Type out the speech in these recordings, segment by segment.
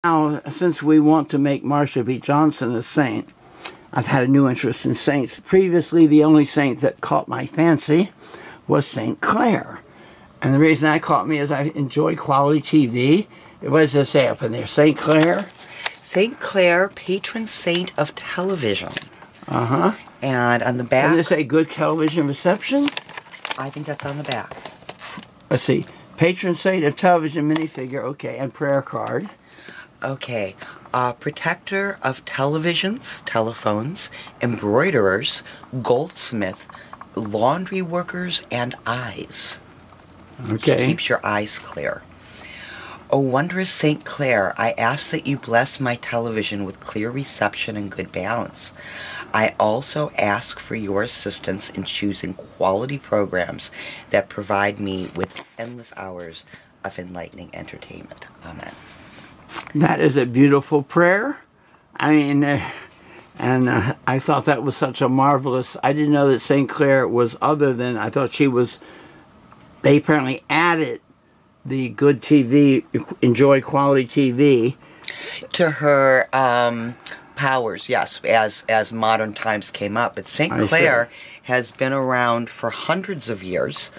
Now, since we want to make Marsha B. Johnson a saint, I've had a new interest in saints. Previously, the only saint that caught my fancy was Saint Clare. And the reason that caught me is I enjoy quality TV. What does it say up in there? Saint Clare? Saint Clare, patron saint of television. Uh-huh. And on the back... Does it say good television reception? I think that's on the back. Let's see. Patron saint of television minifigure. Okay, and prayer card. Okay. Protector of televisions, telephones, embroiderers, goldsmith, laundry workers, and eyes. Okay. She keeps your eyes clear. O wondrous Saint Clare, I ask that you bless my television with clear reception and good balance. I also ask for your assistance in choosing quality programs that provide me with endless hours of enlightening entertainment. Amen. That is a beautiful prayer. I mean, I thought that was such a marvelous... I didn't know that St. Clare was other than... I thought she was... They apparently added the good TV, enjoy quality TV... to her powers, yes, as modern times came up. But St. Clare has been around for hundreds of years.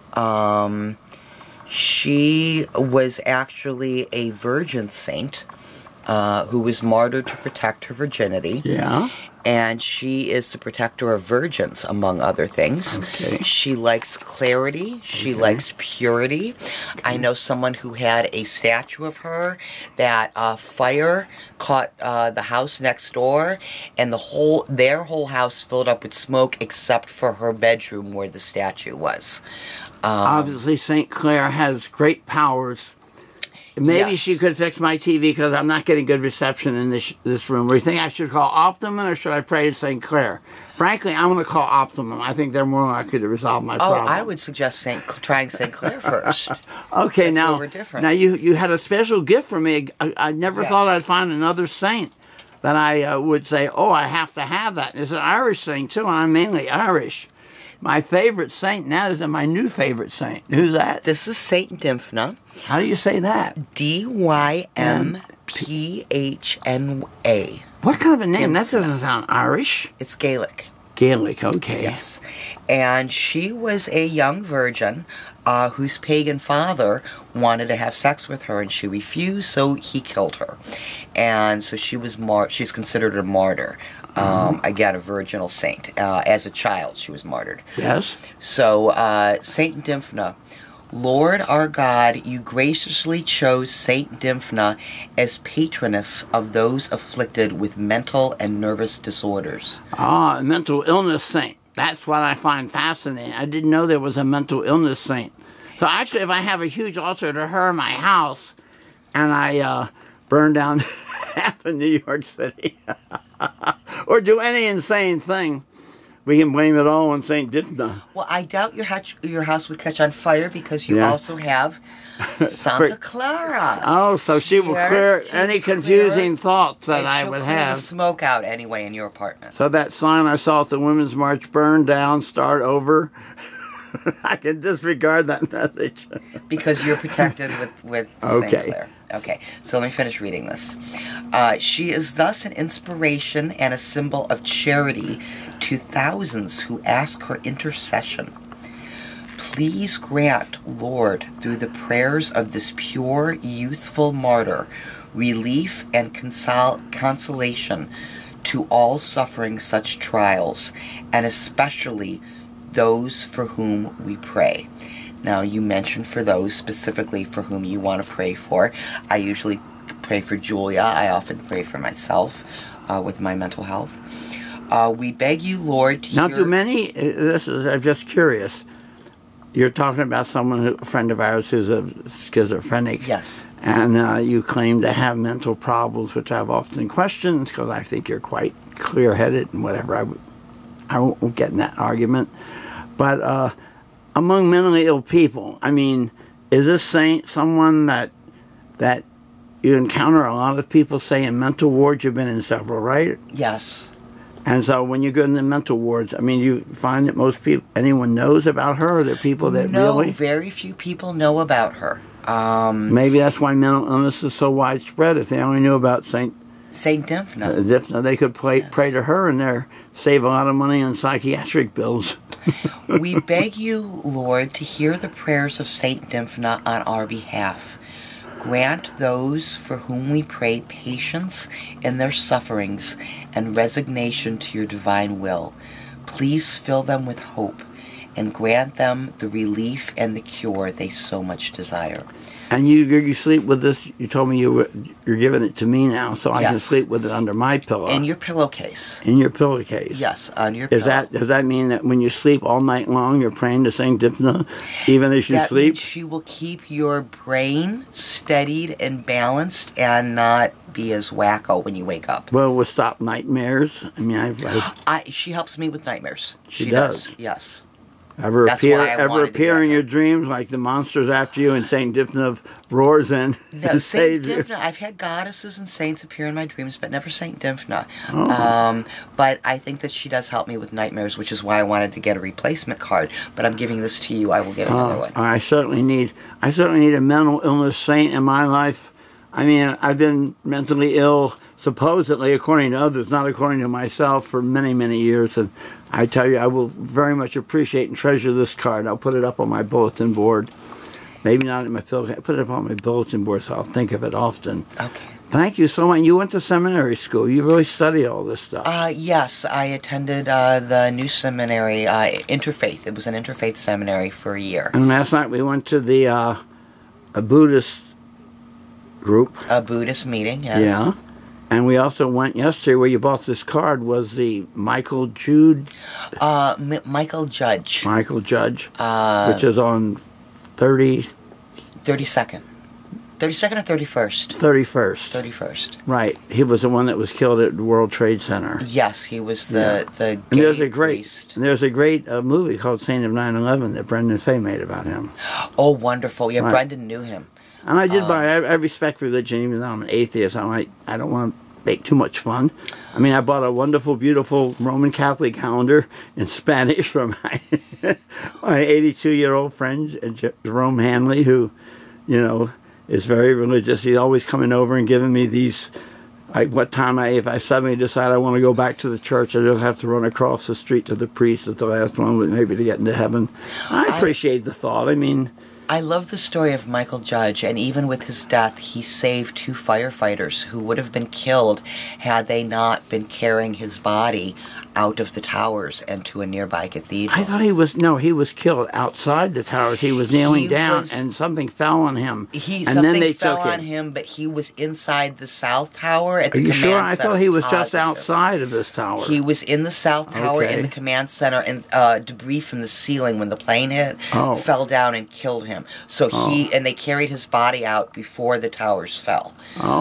She was actually a virgin saint who was martyred to protect her virginity. Yeah. And she is the protector of virgins, among other things. Okay. She likes clarity. She likes purity. Okay. I know someone who had a statue of her that fire caught the house next door, and their whole house filled up with smoke except for her bedroom where the statue was. Obviously, St. Clare has great powers. Maybe she could fix my TV because I'm not getting good reception in this room. Do you think I should call Optimum or should I pray to St. Clare? Frankly, I'm going to call Optimum. I think they're more likely to resolve my problem. I would suggest trying St. Clare first. Okay, That's where we're different. Now you had a special gift for me. I never thought I'd find another saint that I would say, oh, I have to have that. It's an Irish saint, too, and I'm mainly Irish. My favorite saint now is my new favorite saint. Who's that? This is Saint Dymphna. How do you say that? Dymphna. What kind of a name? Dymphna. That doesn't sound Irish. It's Gaelic. Gaelic, okay. Yes. And she was a young virgin whose pagan father wanted to have sex with her, and she refused, so he killed her. And so she's considered a martyr. Again, a virginal saint. As a child, she was martyred. Yes. So, Saint Dymphna, Lord our God, you graciously chose Saint Dymphna as patroness of those afflicted with mental and nervous disorders. Ah, a mental illness saint. That's what I find fascinating. I didn't know there was a mental illness saint. So actually, if I have a huge altar to her in my house, and I burn down half of New York City, or do any insane thing, we can blame it all on St. Dymphna. Well, I doubt your house would catch on fire because you also have Santa Clara. Oh, so she will clear any confusing thoughts that I would have. Clear the smoke out anyway in your apartment. So that sign I saw at the Women's March, burn down, start over, I can disregard that message. Because you're protected with St. Clare. Okay, so let me finish reading this. She is thus an inspiration and a symbol of charity to thousands who ask her intercession. Please grant, Lord, through the prayers of this pure, youthful martyr, relief and consolation to all suffering such trials, and especially those for whom we pray. Now, you mentioned for those specifically for whom you want to pray for. I usually pray for Julia. I often pray for myself with my mental health. We beg you, Lord, to hear... Not too many? I'm just curious. You're talking about a friend of ours who's a schizophrenic. Yes. And you claim to have mental problems, which I've often questioned because I think you're quite clear-headed and whatever. I won't get in that argument. But among mentally ill people, I mean, is this saint someone that you encounter a lot of people say in mental wards? You've been in several, right? Yes. And so when you go in the mental wards, I mean, you find that anyone knows about her? Or are there people that No, very few people know about her. Maybe that's why mental illness is so widespread. If they only knew about Saint Dymphna, they could pray to her and there save a lot of money on psychiatric bills. We beg you, Lord, to hear the prayers of Saint Dymphna on our behalf. Grant those for whom we pray patience in their sufferings and resignation to your divine will. Please fill them with hope and grant them the relief and the cure they so much desire. And you sleep with this. You told me you're giving it to me now, so I can sleep with it under my pillow. In your pillowcase. In your pillowcase. Yes, on your pillow. Does that mean that when you sleep all night long, you're praying to Saint Dymphna, even as you sleep? That means she will keep your brain steadied and balanced, and not be as wacko when you wake up. Well, we'll stop nightmares. I mean, she helps me with nightmares. She does. Yes. Ever appear in your dreams like the monsters after you and Saint Dymphna roars in? No, Saint Dymphna. I've had goddesses and saints appear in my dreams, but never Saint Dymphna. But I think that she does help me with nightmares, which is why I wanted to get a replacement card. But I'm giving this to you. I will get another one. I certainly need a mental illness saint in my life. I mean, I've been mentally ill, supposedly, according to others, not according to myself, for many, many years. And I tell you, I will very much appreciate and treasure this card. I'll put it up on my bulletin board. Maybe not in my pillow. I put it up on my bulletin board so I'll think of it often. Okay. Thank you so much. You went to seminary school. You really studied all this stuff. Yes, I attended the new seminary, Interfaith. It was an interfaith seminary for a year. And last night we went to the a Buddhist group. A Buddhist meeting, yes. Yeah. And we also went yesterday where you bought this card was the Michael Judge. Michael Judge. Michael Judge, which is on 32nd. 32nd. 32nd or 31st? 31st. 31st. Right. He was the one that was killed at the World Trade Center. Yes, he was the gay and there's a priest. There's a great movie called Saint of 9/11 that Brendan Fay made about him. Oh, wonderful. Yeah, right. Brendan knew him. And I did I respect religion, even though I'm an atheist. I don't want to make too much fun. I mean, I bought a wonderful, beautiful Roman Catholic calendar in Spanish from my 82-year-old friend, Jerome Hanley, who, is very religious. He's always coming over and giving me these, if I suddenly decide I want to go back to the church, I just have to run across the street to the priest at the last moment, maybe to get into heaven. I appreciate the thought. I mean, I love the story of Michael Judge, and even with his death, he saved 2 firefighters who would have been killed had they not been carrying his body out of the towers and to a nearby cathedral. I thought he was killed outside the towers. He was kneeling down, and something fell on him. Something fell on him, but he was inside the South Tower at the command center. Are you sure? I thought he was just outside of this tower. He was in the South Tower in the command center, and debris from the ceiling when the plane hit fell down and killed him. So they carried his body out before the towers fell.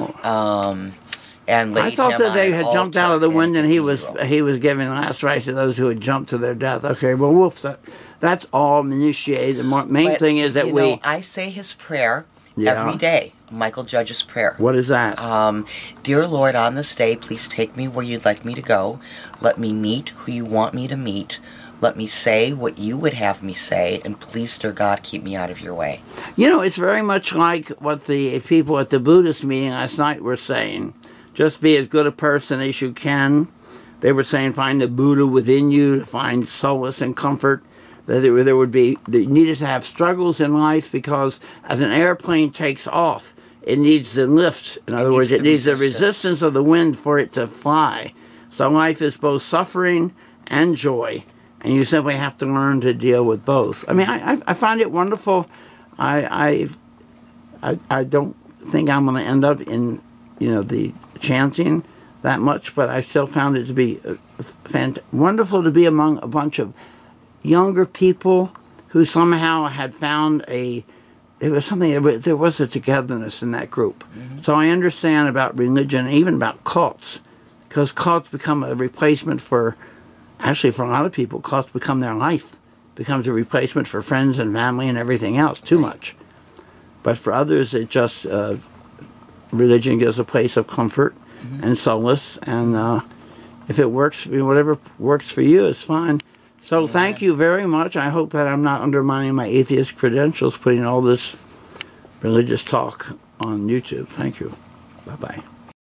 And I thought that they had jumped out of the window and he was giving last rites to those who had jumped to their death. Okay, well, that's all minutiae. The main thing is that I say his prayer every day, Michael Judge's prayer. What is that? Dear Lord, on this day, please take me where you'd like me to go. Let me meet who you want me to meet. Let me say what you would have me say, and please, dear God, keep me out of your way. It's very much like what the people at the Buddhist meeting last night were saying. Just be as good a person as you can. They were saying find the Buddha within you to find solace and comfort. That they needed to have struggles in life because as an airplane takes off, it needs the lift. In other words, it needs the resistance of the wind for it to fly. So life is both suffering and joy. And you simply have to learn to deal with both. I mean, I find it wonderful. I don't think I'm going to end up in, the chanting that much, but I still found it to be wonderful to be among a bunch of younger people who somehow had found there was a togetherness in that group. Mm-hmm. So I understand about religion, even about cults, because cults become a replacement for a lot of people, cults become their life. Becomes a replacement for friends and family and everything else, too much. But for others, it just, religion gives a place of comfort and solace. And if it works, whatever works for you is fine. So thank you very much. I hope that I'm not undermining my atheist credentials, putting all this Religious Talk on YouTube. Thank you. Bye-bye.